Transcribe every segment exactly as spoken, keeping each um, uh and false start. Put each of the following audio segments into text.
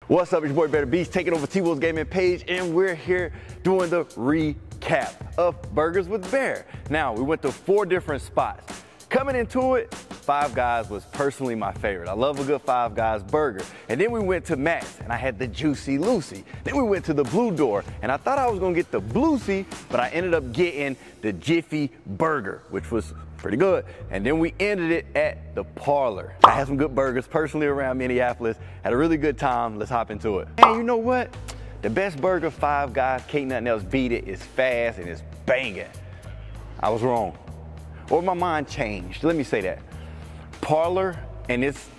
What's up, it's your boy BearDaBeast, taking over T-Will's gaming page, and we're here doing the recap of Burgers with Bear. Now, we went to four different spots. Coming into it, Five Guys was personally my favorite. I love a good Five Guys burger. And then we went to Matt's, and I had the Juicy Lucy. Then we went to the Blue Door, and I thought I was gonna get the Bluesy, but I ended up getting the Jiffy Burger, which was pretty good. And then we ended it at the Parlor. I had some good burgers personally around Minneapolis. Had a really good time. Let's hop into it. And you know what? The best burger, Five Guys, can't nothing else beat it. It's fast and it's banging. I was wrong. Or my mind changed. Let me say that. Parlor, and it's,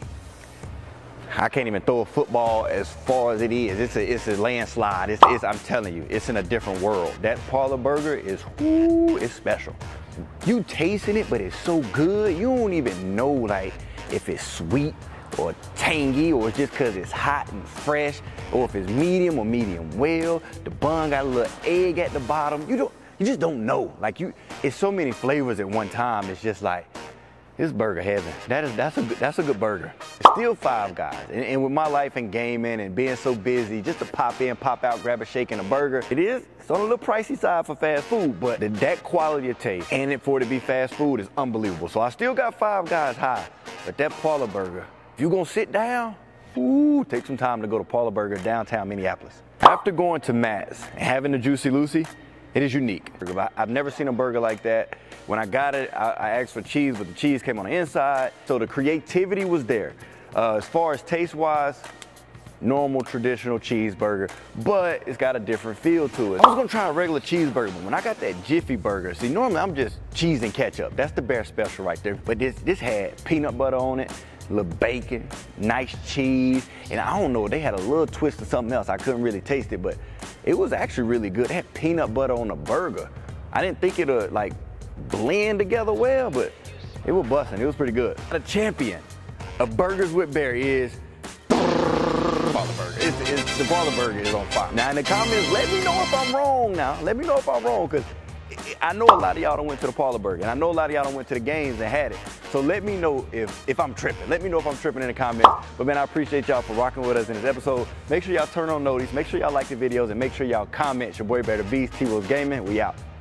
I can't even throw a football as far as it is. It's a, it's a landslide. It's, it's, I'm telling you, it's in a different world. That Parlor burger is, whoo, it's special. You tasting it, but it's so good, you don't even know like if it's sweet or tangy, or just cause it's hot and fresh, or if it's medium or medium well. The bun got a little egg at the bottom. You don't, you just don't know. Like you, it's so many flavors at one time. It's just like, this burger heaven. That is, that's a good, that's a good burger. It's still Five Guys. And, and with my life in gaming and being so busy, just to pop in, pop out, grab a shake and a burger, it is, it's on a little pricey side for fast food, but the, that quality of taste and it for it to be fast food is unbelievable. So I still got Five Guys high, but that Parlor burger, if you're gonna sit down, ooh, take some time to go to Parlor Burger downtown Minneapolis. After going to Matt's and having the Juicy Lucy, it is unique. I've never seen a burger like that. When I got it, I, I asked for cheese, but the cheese came on the inside. So the creativity was there. Uh, as far as taste-wise, normal, traditional cheeseburger, but it's got a different feel to it. I was gonna try a regular cheeseburger, but when I got that Jiffy Burger, see, normally I'm just cheese and ketchup. That's the Bear special right there. But this, this had peanut butter on it, a little bacon, nice cheese, and I don't know, they had a little twist of something else. I couldn't really taste it, but it was actually really good. It had peanut butter on the burger. I didn't think it would like blend together well, but it was busting. It was pretty good. The champion of Burgers with Bear is Parlor Burger. It's, it's, the Parlor Burger is on fire. Now in the comments, let me know if I'm wrong now. Let me know if I'm wrong, because I know a lot of y'all done went to the Parlor Burger, and I know a lot of y'all done went to the games and had it. So let me know if, if I'm tripping. Let me know if I'm tripping in the comments. But man, I appreciate y'all for rocking with us in this episode. Make sure y'all turn on notice, make sure y'all like the videos, and make sure y'all comment. It's your boy BearDaBeast, T-Will's Gaming. We out.